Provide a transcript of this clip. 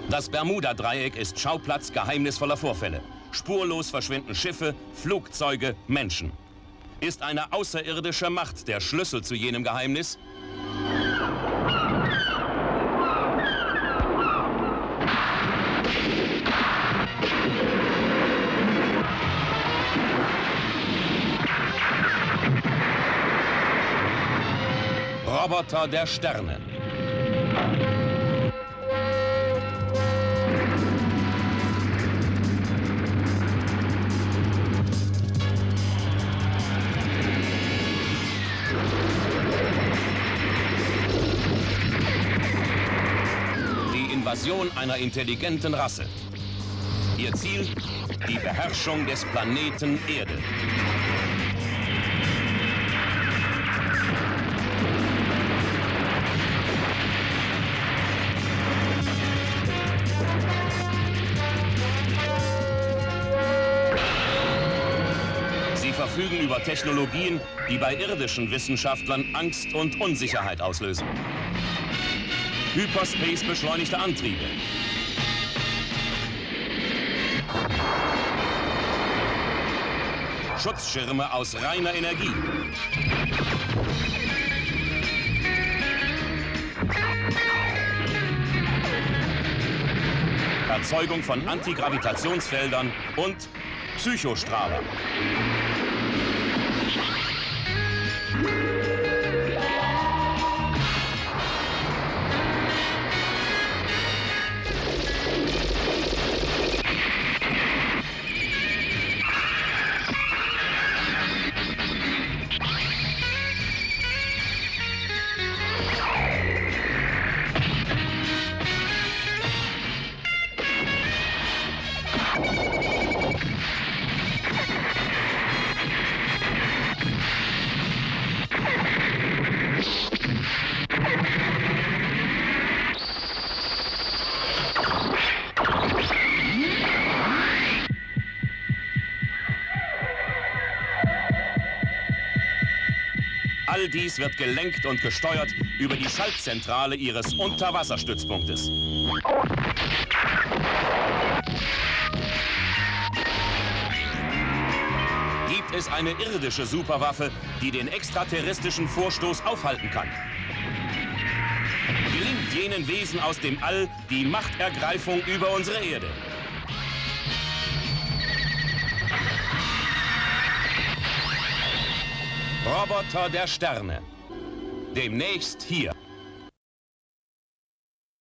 Das Bermuda-Dreieck ist Schauplatz geheimnisvoller Vorfälle. Spurlos verschwinden Schiffe, Flugzeuge, Menschen. Ist eine außerirdische Macht der Schlüssel zu jenem Geheimnis? Roboter der Sterne. Die Invasion einer intelligenten Rasse. Ihr Ziel? Die Beherrschung des Planeten Erde. Sie verfügen über Technologien, die bei irdischen Wissenschaftlern Angst und Unsicherheit auslösen. Hyperspace-beschleunigte Antriebe. Schutzschirme aus reiner Energie. Erzeugung von Antigravitationsfeldern und Psychostrahler. All dies wird gelenkt und gesteuert über die Schaltzentrale ihres Unterwasserstützpunktes. Gibt es eine irdische Superwaffe, die den extraterrestrischen Vorstoß aufhalten kann? Gelingt jenen Wesen aus dem All die Machtergreifung über unsere Erde? Roboter der Sterne. Demnächst hier.